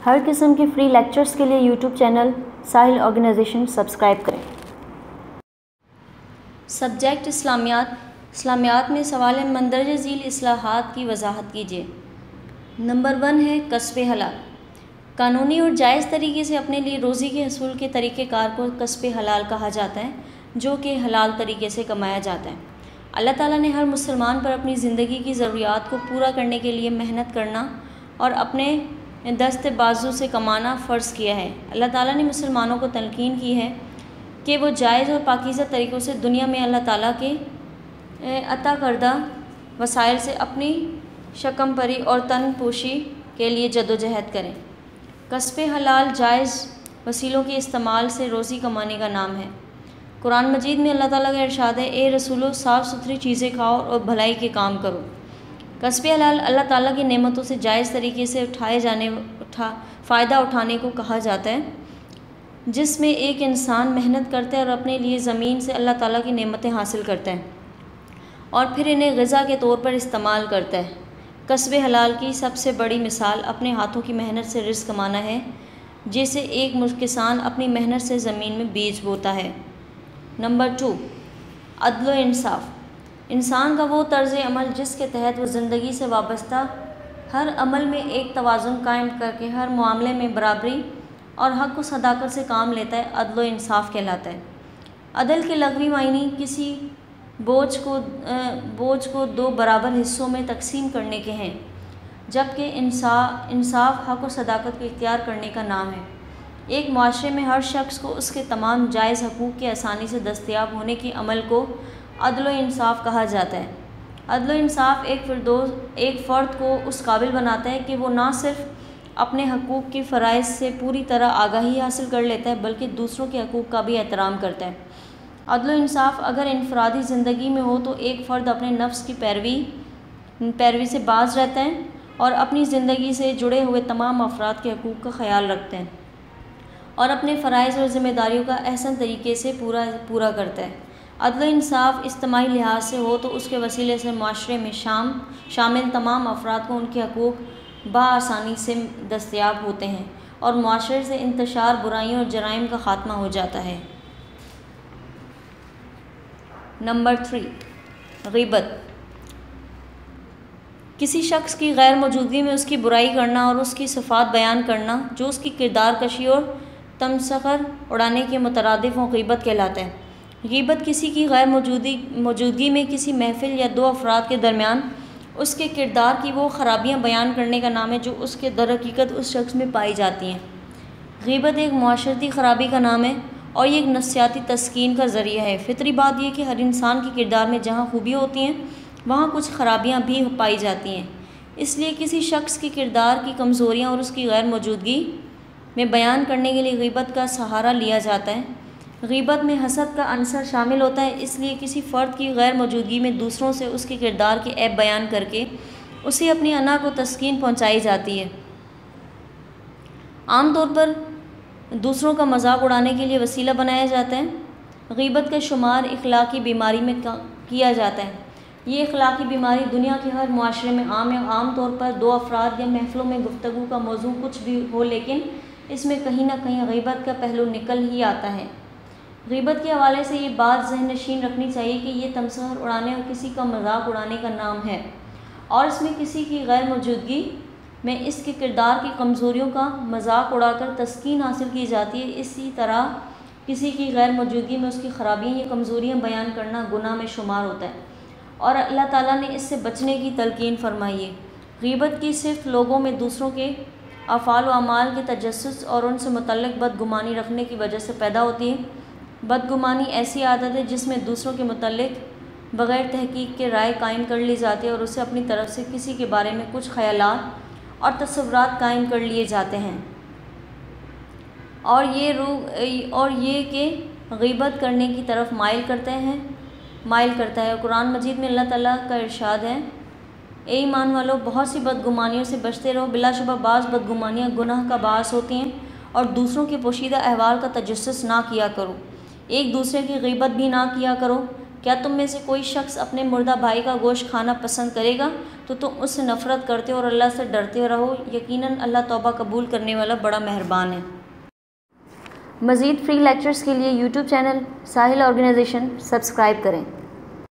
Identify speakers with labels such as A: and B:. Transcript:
A: हर किस्म के free lectures के लिए YouTube channel Sahil organisation subscribe करें। सब्जेक्ट इस्लामियात में सवाल मंदरज झील इस्लाहात की वजाहत कीजिए। नंबर 1 है कस्ब हलाल। कानूनी और जायज़ तरीके से अपने लिए रोज़ी के हसूल के तरीक़ेकार को कस्ब हलाल कहा जाता है, जो कि हलाल तरीके से कमाया जाता है। अल्लाह ताला ने हर मुसलमान पर अपनी ज़िंदगी की ज़रूरियात को पूरा करने के लिए मेहनत करना और अपने दस्त बाजू से कमाना फ़र्ज़ किया है। अल्लाह ताला ने मुसलमानों को तलकीन की है कि वो जायज़ और पाकीज़ा तरीक़ों से दुनिया में अल्लाह ताला के अता करदा वसाइल से अपनी शकम परी और तन पोशी के लिए जद्दोजहद करें। कस्ब हलाल जायज़ वसीलों के इस्तेमाल से रोज़ी कमाने का नाम है। कुरान मजीद में अल्लाह ताला का इरशाद है, ए रसूलो साफ़ सुथरी चीज़ें खाओ और भलाई के काम करो। कस्ब हलाल अल्लाह ताला की नेमतों से जायज़ तरीके से फ़ायदा उठाने को कहा जाता है, जिसमें एक इंसान मेहनत करता है और अपने लिए ज़मीन से अल्लाह ताला की नेमतें हासिल करता है और फिर इन्हें ग़िज़ा के तौर पर इस्तेमाल करता है। कस्ब हलाल की सबसे बड़ी मिसाल अपने हाथों की मेहनत से रिज़्क़ कमाना है, जैसे एक किसान अपनी मेहनत से ज़मीन में बीज बोता है। नंबर 2, अदल व इंसाफ़। इंसान का वो तर्ज़ अमल जिसके तहत वो ज़िंदगी से वाबस्ता हर अमल में एक तवाज़ुन कायम करके हर मामले में बराबरी और हक़ व सदाकत से काम लेता है, अदल व इंसाफ़ कहलाता है। अदल के लग़वी मायने किसी बोझ को 2 बराबर हिस्सों में तकसीम करने के हैं, जबकि इंसाफ़ हक़ व सदाकत को इख्तियार करने का नाम है। एक मुआशरे में हर शख्स को उसके तमाम जायज़ हकूक़ के आसानी से दस्तयाब होने के अमल को अदल व इंसाफ़ कहा जाता है। अदल व इंसाफ़ एक फ़र्द को उस काबिल बनाता है कि वो ना सिर्फ़ अपने हकूक़ के फ़राइज़ से पूरी तरह आगाही हासिल कर लेता है, बल्कि दूसरों के हकूक़ का भी एहतराम करता है। अदल व इंसाफ़ अगर इनफ़रादी ज़िंदगी में हो तो एक फ़र्द अपने नफ्स की पैरवी से बाज रहता है और अपनी ज़िंदगी से जुड़े हुए तमाम अफराद के हकूक़ का ख़याल रखते हैं और अपने फ़राइज़ और ज़िम्मेदारियों का अहसन तरीके से पूरा करता है। अदल व इंसाफ़ इज्तिमाई लिहाज से हो तो उसके वसीले से माशरे में शामिल तमाम अफराद को उनके हकूक़ बआसानी से दस्तयाब होते हैं और माशरे से इंतशार बुराइयों और जराइम का ख़ात्मा हो जाता है। नंबर 3, ग़ीबत। किसी शख्स की गैर मौजूदगी में उसकी बुराई करना और उसकी सिफ़ात बयान करना जो उसकी किरदार कशी और तमसख़र उड़ाने के मुतरादिफ़ व ग़ीबत कहलाता है। ग़ीबत किसी की गैर मौजूदगी में किसी महफ़िल या 2 अफराद के दरमियान उसके किरदार की वो ख़राबियाँ बयान करने का नाम है जो उसके दर हकीकत उस शख्स में पाई जाती हैं। ग़ीबत एक मुआशरती ख़राबी का नाम है और ये एक नफ़सियाती तस्कीन का ज़रिया है। फ़ितरी बात यह कि हर इंसान के किरदार में जहाँ खूबियाँ होती हैं वहाँ कुछ ख़राबियाँ भी पाई जाती हैं, इसलिए किसी शख्स के किरदार की कमज़ोरियाँ और उसकी गैर मौजूदगी में बयान करने के लिए ग़ीबत का सहारा लिया जाता है। ग़ीबत में हसद का अंसर शामिल होता है, इसलिए किसी फ़र्द की गैर मौजूदगी में दूसरों से उसके किरदार के ऐब बयान करके उसे अपनी अना को तस्कीन पहुँचाई जाती है। आम तौर पर दूसरों का मजाक उड़ाने के लिए वसीला बनाया जाता है। ग़ीबत का शुमार इख़लाक़ी बीमारी में किया जाता है। ये इख़लाक़ी बीमारी दुनिया के हर मुआशरे में आम है। आम तौर पर 2 अफराद या महफ़िलों में गुफ्तगू का मौजू कुछ भी हो, लेकिन इसमें कहीं ना कहीं ग़ीबत का पहलू निकल ही आता है। ग़ीबत के हवाले से ये बात ज़हन नशीन रखनी चाहिए कि ये तमसख़र उड़ाने और किसी का मजाक उड़ाने का नाम है और इसमें किसी की गैर मौजूदगी में इसके किरदार की कमज़ोरियों का मजाक उड़ाकर तस्कीन हासिल की जाती है। इसी तरह किसी की गैर मौजूदगी में उसकी ख़राबियाँ या कमज़ोरियाँ बयान करना गुनाह में शुमार होता है और अल्लाह ताला ने इससे बचने की तलकीन फरमाई है। ग़ीबत की सिर्फ़ लोगों में दूसरों के अफ़ाल व अमाल के तजस्सुस और उनसे मुतल्लिक़ बदगुमानी रखने की वजह से पैदा होती है। बदगुमानी ऐसी आदत है जिसमें दूसरों के मुतल्लिक़ बग़ैर तहक़ीक़ के राय कायम कर ली जाती है और उसे अपनी तरफ से किसी के बारे में कुछ ख़यालात और तसव्वुरात कायम कर लिए जाते हैं और ये कि ग़ीबत करने की तरफ माइल करता है। कुरान मजीद में अल्लाह ताला का इरशाद है, ए ईमान वालो, बहुत सी बदगुमानियों से बचते रहो। बिलाशुबा बाज़ बदगुमानियाँ गुनाह का बास होती हैं और दूसरों के पोशीदा अहवाल का तजस्सुस ना किया करो। एक दूसरे की ग़ीबत भी ना किया करो। क्या तुम में से कोई शख्स अपने मुर्दा भाई का गोश्त खाना पसंद करेगा तो तुम उससे नफ़रत करते और अल्लाह से डरते रहो। यकीनन अल्लाह तौबा कबूल करने वाला बड़ा मेहरबान है। मज़ीद फ्री लेक्चर्स के लिए YouTube channel Sahil organisation subscribe करें।